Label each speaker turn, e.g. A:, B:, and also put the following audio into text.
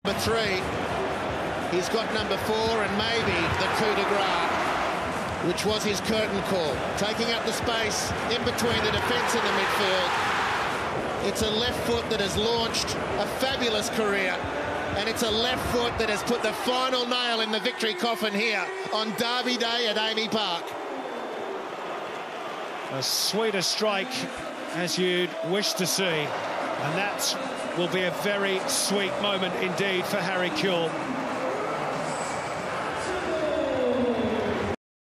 A: Number 3, he's got number 4 and maybe the coup de grace, which was his curtain call, taking up the space in between the defence and the midfield. It's a left foot that has launched a fabulous career, and it's a left foot that has put the final nail in the victory coffin here on Derby Day at Amy Park.
B: As sweet a strike as you'd wish to see, and that will be a very sweet moment indeed for Harry Kewell.